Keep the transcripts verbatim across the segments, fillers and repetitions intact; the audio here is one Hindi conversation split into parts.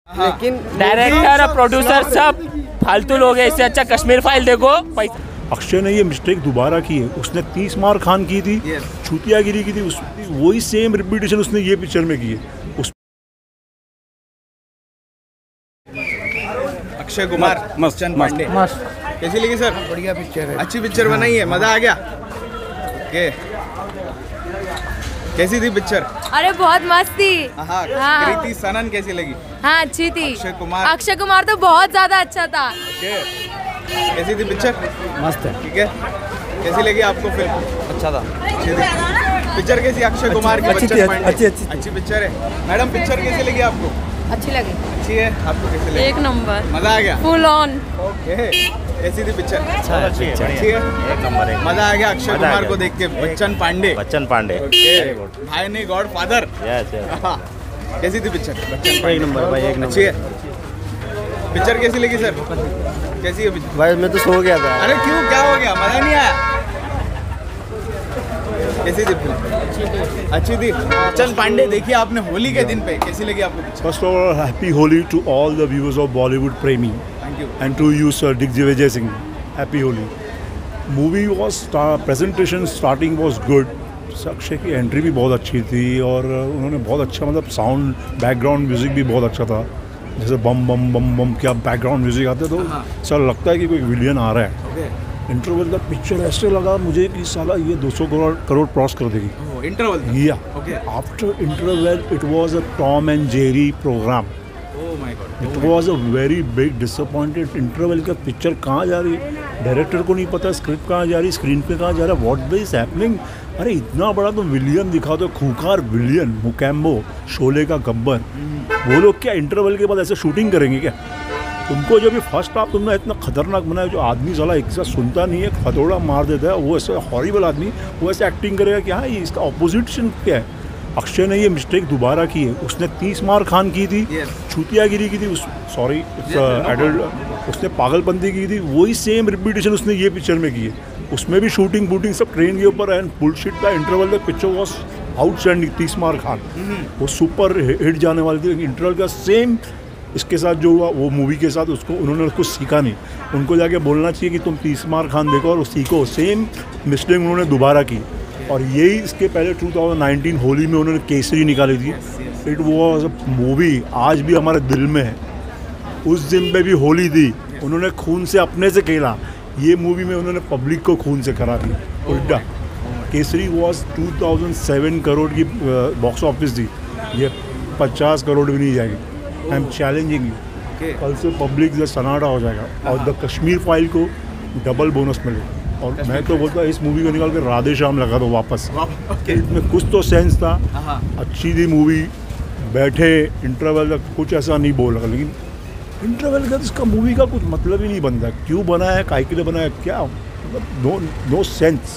लेकिन डायरेक्टर और प्रोड्यूसर सब फालतू लोग हैं, इससे अच्छा कश्मीर फाइल देखो। पैसा अक्षय ने ये मिस्टेक दोबारा की है। उसने तीस मार खान की थी, छूतियागिरी की थी, उस वही सेम रिपीटेशन उसने ये पिक्चर में की है। उस अक्षय कुमार मस्त पांडे मस्त कैसी लगी सर? बढ़िया पिक्चर है, अच्छी पिक्चर बनाई है, मजा आ गया। के कैसी थी पिक्चर? अरे बहुत मस्त थी। हाँ, हाँ। कृति सनन कैसी लगी? हाँ अच्छी थी। अक्षय कुमार अक्षय कुमार तो बहुत ज्यादा अच्छा था। के कैसी थी पिक्चर? मस्त है, ठीक है, कैसी लगी आपको फिल्म? अच्छा था। अच्छी थी पिक्चर। कैसी अक्षय कुमार की? अच्छी थी, बच्चन पांडे। अच्छी अच्छी अच्छी पिक्चर है। मैडम पिक्चर कैसी लगी आपको? अच्छी लगी, अच्छी है, आपको कैसी लगी? एक नंबर, मजा आ गया, फुल ऑन। ओके। कैसी थी पिक्चर? अच्छा है, अच्छी है, पिक्चर अच्छी है, एक नंबर एक मजा आ गया अक्षय मजा आ कुमार गया। को देख के। बच्चन पांडे, बच्चन पांडे ओके, भाई नहीं गॉड फादर। यस यस कैसी थी पिक्चर? बच्चन एक पांडे नंबर भाई, एक नंबर। अच्छी है पिक्चर। कैसी लगी सर? कैसी है पिक्चर? भाई मैं तो सो गया था। अरे क्यों, क्या हो गया? मजा नहीं आया? कैसी थी फिल्म? अच्छी थी। बच्चन पांडे देखिए आपने होली के दिन पे, कैसी लगी आपको picture? First of all happy Holi to all the viewers of Bollywood प्रेमी thank you. And to you sir Digvijay Singh, happy Holi. Movie was presentation starting was good. Akshay की एंट्री भी बहुत अच्छी थी और उन्होंने बहुत अच्छा, मतलब साउंड बैकग्राउंड म्यूज़िक भी बहुत अच्छा था। जैसे बम बम बम बम क्या बैकग्राउंड म्यूज़िक आते तो सर लगता है कि कोई विलियन आ रहा है। इंटरवल का पिक्चर ऐसे लगा मुझे कि साला ये दो सौ करोड़ करोड़ क्रॉस कर देगी। इंटरवल या okay. After interval it was a Tom and Jerry program. Oh my god, it was a very big disappointed. Interval का पिक्चर कहाँ जा रही है, डायरेक्टर को नहीं पता स्क्रिप्ट कहाँ जा रही है, स्क्रीन पे कहाँ जा रहा है, व्हाट इज हैपनिंग। अरे इतना बड़ा तो विलियन दिखा दो, खूंखार विलियन मुकैम्बो, शोले का गब्बर। वो लोग क्या इंटरवल के बाद ऐसे शूटिंग करेंगे क्या? तुमको जो भी फर्स्ट हाफ तुमने इतना खतरनाक बनाया, जो आदमी साला एक साथ सुनता नहीं है, खतोड़ा मार देता है, वो ऐसे हॉरिबल आदमी, वो ऐसे एक्टिंग करेगा कि हाँ ये इसका ऑपोजिशन क्या है। अक्षय ने ये मिस्टेक दोबारा की है। उसने तीस मार खान की थी, छूतियागिरी की थी, उस सॉरी इट्स एडल्ट, उसने पागलपंती की थी, वही सेम रिपीटेशन उसने ये पिक्चर में की है। उसमें भी शूटिंग बूटिंग सब ट्रेन के ऊपर एंड बुलशिट का। इंटरवल का picture was outstanding. Tees Maar Khan वो सुपर हिट जाने वाली थी, लेकिन इंटरवल का सेम इसके साथ जो हुआ वो मूवी के साथ उसको उन्होंने उसको सीखा नहीं। उनको जाके बोलना चाहिए कि तुम तीस मार खान देखो और सीखो। सेम मिस्टेक उन्होंने दोबारा की। और यही इसके पहले दो हज़ार उन्नीस होली में उन्होंने केसरी निकाली थी। इट वाज अ मूवी आज भी हमारे दिल में है। उस दिन पे भी होली थी, उन्होंने खून से अपने से खेला। ये मूवी में उन्होंने पब्लिक को खून से करा दी उल्टा। Kesari was two thousand seven crore की बॉक्स ऑफिस थी, ये पचास करोड़ भी नहीं जाएगी। आई एम चैलेंजिंग यू, कल से पब्लिक जो सन्नाटा हो जाएगा और द कश्मीर फाइल को डबल बोनस मिलेगा। और मैं तो बोलता इस मूवी को निकाल के राधे श्याम लगा दो वापस। इसमें कुछ तो सेंस था, अच्छी थी मूवी। बैठे इंटरवल तक कुछ ऐसा नहीं बोल रहा, लेकिन इंटरवल का इसका मूवी का कुछ मतलब ही नहीं बनता। क्यों बनाया है, काय के लिए बनाया, क्या मतलब नो नो सेंस।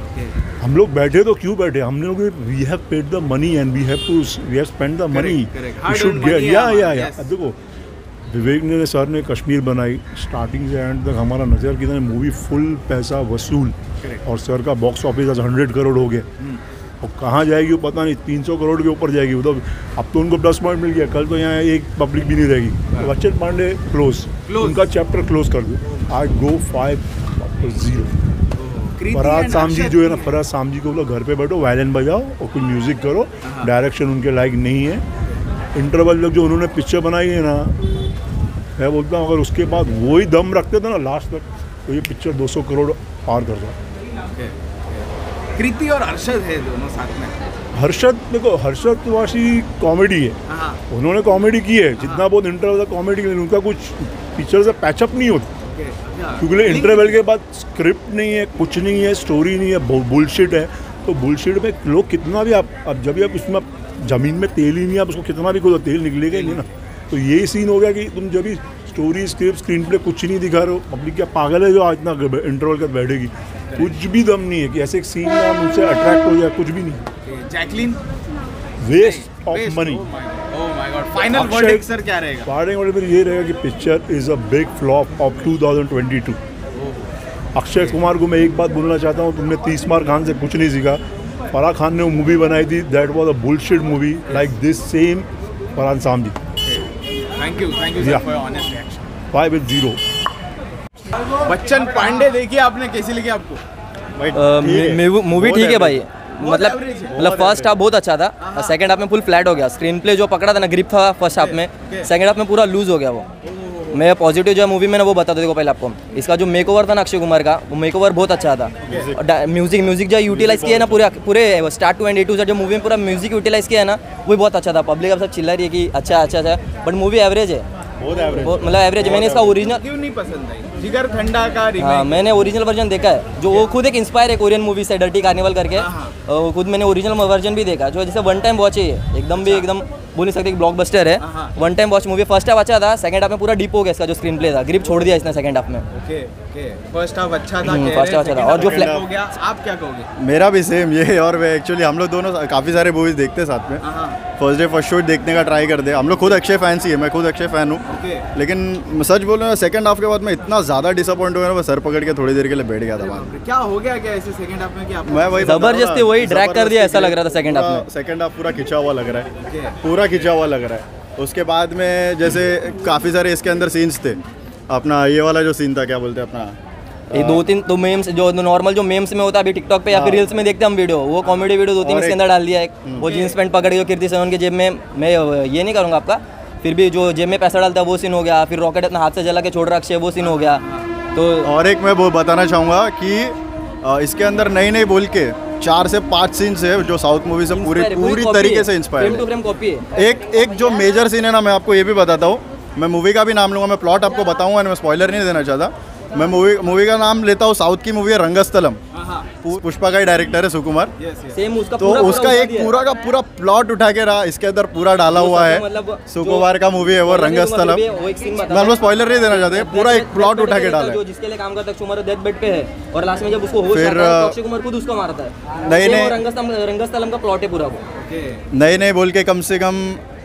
हम लोग बैठे तो क्यों बैठे, हम लोग we have paid the money and we have to we have spend the money, we should get. Yeah yeah या देखो विवेक ने सर ने कश्मीर बनाई, स्टार्टिंग से एंड तक हमारा नज़र की था मूवी फुल पैसा वसूल। और सर का बॉक्स ऑफिस आज हंड्रेड करोड़ हो गया और कहाँ जाएगी वो पता नहीं, तीन सौ करोड़ के ऊपर जाएगी। मतलब अब तो उनको प्लस पॉइंट मिल गया, कल तो यहाँ एक पब्लिक भी नहीं रहेगी। तो बच्चन पांडे क्लोज, उनका चैप्टर क्लोज कर दो। आज go five zero. Farhad Samji जो है ना, फरहाद सामजी को बोलो घर पे बैठो, वायलिन बजाओ और कुछ म्यूज़िक करो। डायरेक्शन उनके लायक नहीं है। इंटरवल तक जो उन्होंने पिक्चर बनाई है ना, मैं बोलता हूँ अगर उसके बाद वही दम रखते थे ना लास्ट तक, तो ये पिक्चर दो सौ करोड़ पार कर जाए। कृति और हर्षद है दोनों साथ में। हर्षद देखो, हर्षद वाशी कॉमेडी है, उन्होंने कॉमेडी की है जितना बहुत इंटरवल का कॉमेडी, लेकिन उनका कुछ पिक्चर से पैचअप नहीं होता क्योंकि इंटरवल के बाद स्क्रिप्ट नहीं है, कुछ नहीं है, स्टोरी नहीं है, बुलशिट है। तो बुलशिट में लोग कितना भी आप अब जब भी आप उसमें ज़मीन में तेल ही नहीं, आप उसको कितना भी खोदो तेल निकलेगा ही नहीं ना। तो यही सीन हो गया कि तुम जब भी स्टोरी स्क्रिप्ट स्क्रीन प्ले कुछ नहीं दिखा रहे हो, पब्लिक क्या पागल है जो आज इतना इंटरवल का बैठेगी। कुछ भी दम नहीं है कि ऐसे एक सीन में हम उनसे अट्रैक्ट हो जाए, कुछ भी नहीं। Jacqueline waste of money. Oh my god, final verdict sir क्या रहेगा? फाइनल वर्डिक्ट ये रहेगा कि picture is a big flop of two thousand twenty two. Akshay Kumar को मैं एक बात बोलना चाहता हूँ, तुमने तीस मार खान से कुछ नहीं सीखा। फराह खान ने वो मूवी बनाई थी, that was a bullshit movie like this same Farhan Samji. Thank you thank you Yeah. For your honest reaction. Five with zero. Bachchan Pandey देखिए आपने, कैसी लगी आपको? मूवी ठीक है भाई, मतलब average है। मतलब फर्स्ट हाफ बहुत अच्छा था, सेकंड हाफ में फुल फ्लैट हो गया। स्क्रीन प्ले जो पकड़ा था ना, ग्रिप था फर्स्ट हाफ में, सेकंड हाफ में पूरा लूज हो गया वो। मैं पॉजिटिव जो है मूवी में ना वो बता दो देखो पहले आपको, इसका जो मेकओवर था ना अक्षय कुमार का, वो मेकओवर बहुत अच्छा था। म्यूजिक म्यूजिक जो यूटिलाइज किया है ना पूरे पूरे start to end A to जो मूवी में पूरा म्यूजिक यूटिलाइज किया है ना, वो बहुत अच्छा था। पब्लिक अब सब चिल्ला रही है कि अच्छा अच्छा अच्छा, बट मूवी एवरेज है, बहुत एवरेज, मतलब एवरेज। मैंने इसका ओरिजिनल क्यों नहीं पसंद आई? जिगर ठंडा का हाँ, रीमेक। मैंने ओरिजिनल वर्जन देखा है, जो वो खुद एक इंस्पायर है कोरियन मूवी से, डर्टी कार्निवल करके। वो खुद मैंने ओरिजिनल वर्जन भी देखा, जो जैसे वन टाइम वॉच है ये, एकदम भी एकदम बोल नहीं सकते ब्लॉकबस्टर है। One time watch movie, first half अच्छा था, सेकंड हाफ में पूरा डीप हो गया इसका जो स्क्रीन प्ले था, ग्रिप छोड़ दिया इसने सेकंड हाफ में। ओके ओके, फर्स्ट हाफ अच्छा था, हम्म, कह first रहे half अच्छा था, second और जो half फ्लैट हो गया, आप क्या कहोगे? मेरा भी सेम ये है, और एक्चुअली हम लोग दोनों काफ़ी सारे मूवीज़ देखते हैं साथ में। फर्स्ट डे फर्स्ट शो देखने का ट्राई करते हैं हम लोग, खुद अक्षय फैंस ही है, मैं खुद अक्षय फ़ैन हूँ। ओके। लेकिन सच बोल रहा हूँ, सेकंड हाफ के बाद मैं इतना ज़्यादा डिसअपॉइंट हुआ ना, मैं सर पकड़ के थोड़ी देर के लिए बैठ गया था वहाँ। क्या हो गया क्या ऐसे सेकंड हाफ में? क्या आपको- मैं वही बता रहा हूँ ना, जबरदस्ती वही ड्रैग कर दिया ऐसा लग रहा था सेकंड हाफ में। सेकंड हाफ पूरा खिंचा हुआ लग रहा Okay. है, पूरा खिंचा हुआ लग रहा है। उसके बाद में जैसे काफ़ी सारे इसके अंदर सीन्स थे, अपना ये वाला जो सीन था क्या बोलते हैं अपना, ये दो तीन तो मेम्स जो नॉर्मल जो मेम्स में होता है अभी टिकटॉक पे या फिर रील्स में देखते हैं हम वीडियो, वो कॉमेडी वीडियो दो तीन और इसके एक- अंदर डाल दिया है। वो जींस पैंट पकड़ के कीर्ति सेनन की जेब में, मैं ये नहीं करूँगा आपका, फिर भी जो जेब में पैसा डालता है वो सीन हो गया। फिर रॉकेट अपना हाथ से जला के छोड़ रहा अक्षय, वो सीन हो गया। तो और एक मैं वो बताना चाहूँगा कि अ, इसके अंदर नई नई बोल के चार से पाँच सीन्स है जो साउथ मूवी से पूरी पूरी तरीके से इंस्पायर फ्रेम टू है। फ्रेम कॉपी है। एक एक जो मेजर सीन है ना, मैं आपको ये भी बताता हूँ, मैं मूवी का भी नाम लूँगा, मैं प्लॉट आपको बताऊँगा, मैं स्पॉइलर नहीं देना चाहता। मैं मूवी मूवी का नाम लेता हूँ, साउथ की मूवी है रंगस्थलम, पु- पुष्पा का ही डायरेक्टर है सुकुमार। सेम उसका तो पूरा उसका पूरा एक उठा दिया है। पूरा का पूरा प्लॉट उठा के रहा इसके अंदर पूरा डाला वो हुआ सब है। मतलब जो- सुकुमार का मूवी है वो रंगस्थलम। वो एक scene बताता मैं है। आपको स्पॉइलर नहीं देना चाहते, पूरा एक प्लॉट उठा के डाला जो है। जिसके लिए काम करता है अक्षय कुमार डेथ बेड पे है, और लास्ट में जब उसको होश फिर, आता है तो अक्षय कुमार खुद उसको मारता है। नहीं, Same नहीं। वो रंगस्थलम रंगस्थलम का प्लॉट है पूरा वो। नए नए बोल के कम से कम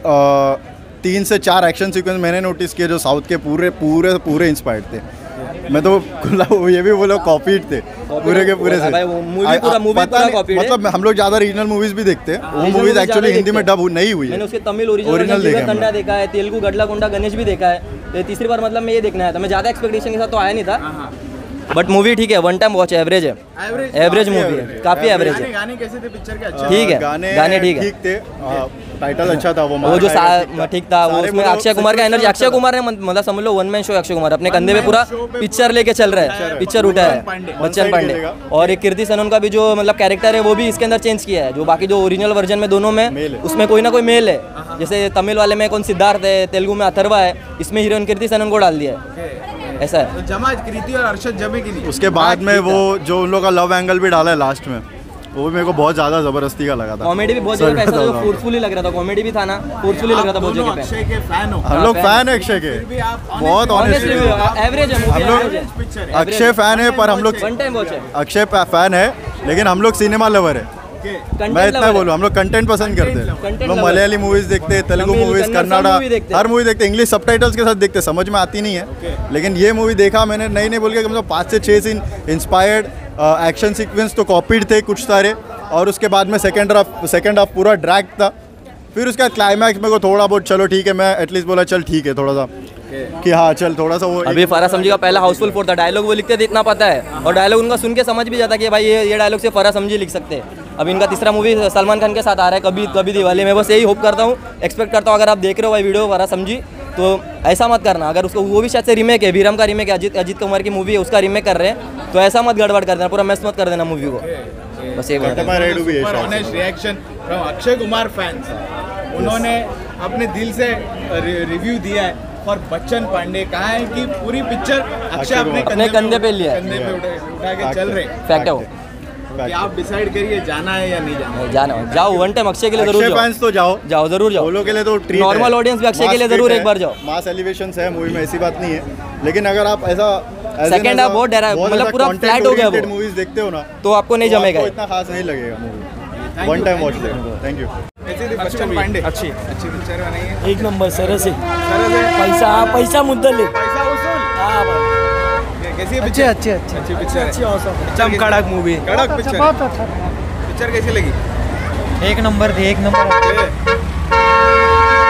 अ, तीन से चार एक्शन सीक्वेंस मैंने नोटिस किए जो साउथ के पूरे पूरे पूरे इंस्पायर्ड थे। मैं तो वो ये भी बोलो कॉपीड थे पूरे के पूरे से। भाई वो movie आ- पूरा- आ- movie पता पूरा नहीं, copied है। मतलब हम लोग ज़्यादा रीजनल मूवीज भी देखते हैं, वो Original मूवीज movies एक्चुअली ज्यादा हिंदी में देखते डब नहीं हुई मैंने है। उसके तमिल ओरिजिनल Original जिगर देखे कंडा हमने। देखा है, तेलुगु गडला कुंडा गणेश भी देखा है। ये तीसरी बार मतलब मैं ये देखने आया था, मैं ज़्यादा एक्सपेक्टेशन के साथ तो आया नहीं था, बट मूवी ठीक है, वन टाइम वॉच एवरेज है, एवरेज एवरेज मूवी है, काफ़ी एवरेज गाने है। गाने कैसे थे पिक्चर के? अच्छे ठीक है, गाने गाने ठीक है। ठीक थे, टाइटल अच्छा था वो वो जो मारा सा- था। ठीक था, वो सारे उसमें बोलो, अक्षय कुमार का sequence एनर्जी, अच्छा अक्षय था। कुमार ने मतलब समझ लो one man show Akshay Kumar अपने कंधे पे man पूरा show पे पिक्चर लेके चल रहा है, पिक्चर उठा है पांडे। बच्चन side पांडे। खेलेगा। और एक कीर्ति सेनन का भी जो मतलब कैरेक्टर है वो भी इसके अंदर चेंज किया है, जो बाकी जो ओरिजिनल वर्जन में दोनों में Male है। उसमें कोई ना कोई मेल है। जैसे तमिल वाले में कौन सिद्धार्थ है, तेलुगु में अथर्वा है, इसमें हीरोइन कीर्ति सेनन को डाल दिया है, ऐसा है। तो जमा कृति और अरशद जमे की नहीं? उसके बाद में वो जो उन लोग का लव एंगल भी डाला है लास्ट में, वो भी मेरे को बहुत ज़्यादा ज़बरदस्ती का लगा था। कॉमेडी भी बहुत सर जगह पे ऐसा बताता जो हूँ। फोर्सफुली लग रहा था, कॉमेडी भी था ना, फोर्सफुली लग रहा था बहुत दोनों जगह पे। अक्षय के फैन हो। हम लोग fan फैन है अक्षय के, फिर भी आप बहुत Honestly, ऑनेस्टली एवरेज है हम मूवी, लोग एवरेज है, पिक्चर है। अक्षय फैन है, पर हम लोग वन टाइम वॉच है। अक्षय फैन है, लेकिन हम लोग सिनेमा लवर है। Content मैं इतना lover है। बोलूँ, हम लोग कंटेंट पसंद करते हैं। Content हम लोग lover। मलयाली मूवीज देखते हैं, तेलुगु तमिल, मूवीज, कन्नड़, सब कन्नड़ा, movie देखते हैं। हर मूवी देखते हैं, इंग्लिश सबटाइटल्स के साथ देखते हैं, समझ में आती नहीं है। लेकिन ये मूवी देखा मैंने, नई नई बोल के कम से कम पाँच से छः सीन इंस्पायर्ड, एक्शन सीक्वेंस तो कॉपीड थे कुछ सारे, और उसके बाद में सेकेंड हाफ सेकेंड हाफ पूरा ड्रैग था। फिर उसका क्लाइमैक्स मेरे को थोड़ा बहुत चलो ठीक है, मैं एटलीस्ट बोला चल ठीक है थोड़ा सा कि हाँ चल थोड़ा सा वो अभी फरा समझी का पहला हाउसफुल फोर था, डायलॉग वो लिखते थे इतना पता है, और डायलॉग उनका सुन के समझ भी जाता कि भाई ये ये डायलॉग से फरा समझी लिख सकते हैं। अब इनका तीसरा मूवी सलमान खान के साथ आ रहा है, कभी कभी दिवाली में, बस यही होप करता हूँ, एक्सपेक्ट करता हूँ। अगर आप देख रहे हो भाई वीडियो फरा समझी, तो ऐसा मत करना। अगर उसको, वो भी शायद से रीमेक है, वीरम का रीमेक है, अजीत अजीत कुमार की मूवी है, उसका रीमेक कर रहे हैं, तो ऐसा मत गड़बड़ कर देना, पूरा मैस मत कर देना मूवी को, बस ये बात है। रेडू भी है शायद। Honest reaction from Akshay Kumar fans. उन्होंने अपने दिल से रिव्यू दिया है और बच्चन पांडे कहा है कि पूरी पिक्चर अक्षय अपने अपने कंधे पे लिया है। कंधे पे उठा उठा के चल रहे हैं। फैक्ट है वो। कि आप डिसाइड करिए जाना है या नहीं जाना है। जाना जाओ, वन टाइम अक्षय के लिए जरूर अक्षय जाओ, फैंस तो जाओ जाओ जरूर जाओ। वो लोग के लिए तो ट्रीट है। नॉर्मल ऑडियंस भी अक्षय के लिए Mass जरूर treat एक बार है। जाओ। मास एलिवेशंस है मूवी में, ऐसी बात नहीं है, लेकिन अगर आप ऐसा Second half बहुत डरा- मतलब पूरा flat हो गया वो। मूवीज देखते हो ना, तो आपको नहीं तो जमेगा आपको ये। इतना खास नहीं लगेगा movie. Thank one you, time thank watch you. ले, थैंक यू। कैसी थी बच्चन पांडे? अच्छी अच्छी पिक्चर बनाई है। एक नंबर सरस आहे सरस है। पैसा हा पैसा मुद्दल आहे पैसा वसूल। हा भाई ये कैसी है अच्छी पिक्चर? अच्छी अच्छी अच्छी पिक्चर है। अच्छी औसम पिक्चर कडक मूवी कड़क पिक्चर है। बहुत अच्छा पिक्चर कैसी लगी? एक नंबर थी एक नंबर मैडम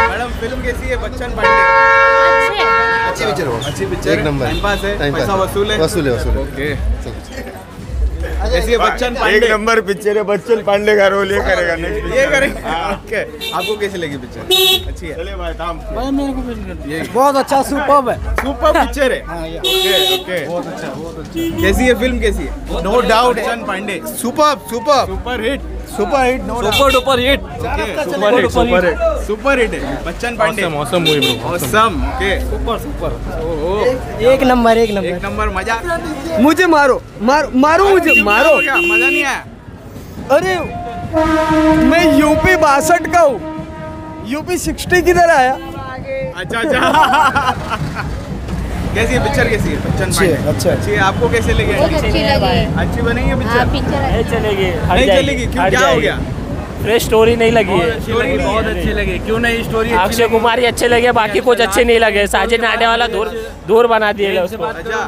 फिल्म कैसी है बच्चन पांडे? अच्छी पिक्चर हो, अच्छी पिक्चर एक नंबर। टाइम पास है, टाइम पैसा पास। वसूल है, वसूल है, वसूल है। ओके। कैसी है बच्चन पांडे? नंबर पिक्चर है, बच्चन पांडे का रोल ये करेगा नेक्स्ट। ये करेंगे। ओके, आपको कैसी लगी पिक्चर? अच्छी है। चले भाई काम। ये बहुत अच्छा सुपर्ब है। सुपर पिक्चर है। ओके ओके, बहुत अच्छा बहुत अच्छा। कैसी है फिल्म, कैसी है? No doubt Bachchan Pandey super super super hit, super hit, no super duper hit. Super hit super hit super hit है Bachchan Pandey. Awesome movie bro. Awesome. Okay, super super ओहो, एक नंबर एक एक नंबर। नंबर। मजा मुझे मारो मारो मारो मुझे मारो। क्या मजा नहीं आया? अरे मैं यूपी बासठ का हूँ, यूपी सिक्सटी किधर आया? अच्छा अच्छा। कैसी है पिक्चर, कैसी है बच्चन पांडे? अच्छा। अच्छी है। आपको कैसे लगी? बहुत अच्छी लगी। अच्छी बनी है पिक्चर? नहीं चलेगी, हट नहीं जाएगी, चलेगी क्यों, हट क्या हो जाएगी। गया? फ्रेश स्टोरी नहीं लगी है। स्टोरी बहुत अच्छी लगी, क्यों नहीं स्टोरी? अक्षय कुमार ही अच्छे लगे, बाकी कुछ अच्छे नहीं लगे। साजिद नाडे वाला दूर दूर बना दिए उसको। अच्छा,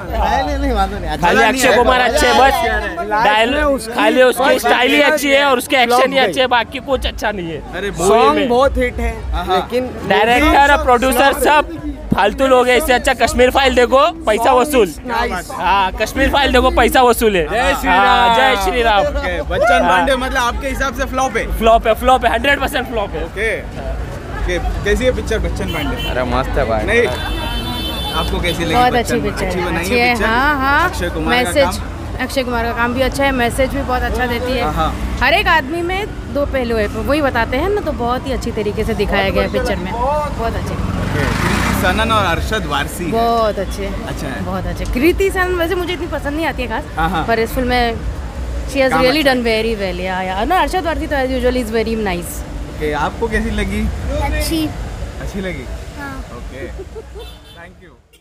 खाली अक्षय कुमार अच्छे, बस डायलॉग खाली उसकी स्टाइल ही अच्छी है और उसके एक्शन ही अच्छे है, बाकी कुछ अच्छा नहीं है। अरे सॉन्ग बहुत हिट है, हाँ। लेकिन डायरेक्टर प्रोड्यूसर सब फालतू लोग हैं। इससे अच्छा कश्मीर फाइल देखो, पैसा वसूल। हाँ, कश्मीर फाइल देखो, पैसा वसूल है। जय श्री हाँ, राम। जय श्री राम। ओके, बच्चन पांडे मतलब आपके हिसाब से फ्लॉप है? फ्लॉप है, फ्लॉप है, हंड्रेड परसेंट फ्लॉप है। ओके ओके, कैसी है पिक्चर बच्चन पांडे? अरे मस्त है भाई। नहीं, आपको कैसी लगी? बहुत बच्चन? अच्छी पिक्चर अच्छी है, बनाई अच्छी है। पिक्चर? हाँ हाँ, अक्षय कुमार का मैसेज काम? अक्षय कुमार का काम भी अच्छा है, मैसेज भी बहुत अच्छा देती है। हाँ। हर एक आदमी में दो पहलू है, वही बताते हैं ना, तो बहुत ही अच्छी तरीके से दिखाया गया है पिक्चर में। बहुत अच्छे, ओके, कृति सनन और अरशद वारसी। बहुत अच्छे, अच्छा है। बहुत अच्छे। कृति सनन वैसे मुझे इतनी पसंद नहीं आती है हाँ, खास, हाँ। पर इस फिल्म में शी हैज काम रियली अच्छा done very well. Yeah yeah ना, अरशद वारसी तो as usual is very nice. Okay, आपको कैसी लगी? अच्छी। अच्छी लगी। Okay, thank you.